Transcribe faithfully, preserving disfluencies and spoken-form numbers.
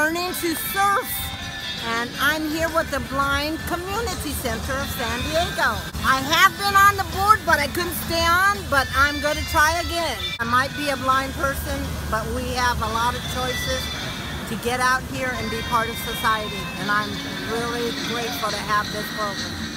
learning to surf. And I'm here with the Blind Community Center of San Diego. I have been on the board, but I couldn't stay on, but I'm going to try again. I might be a blind person, but we have a lot of choices to get out here and be part of society. And I'm really grateful to have this program.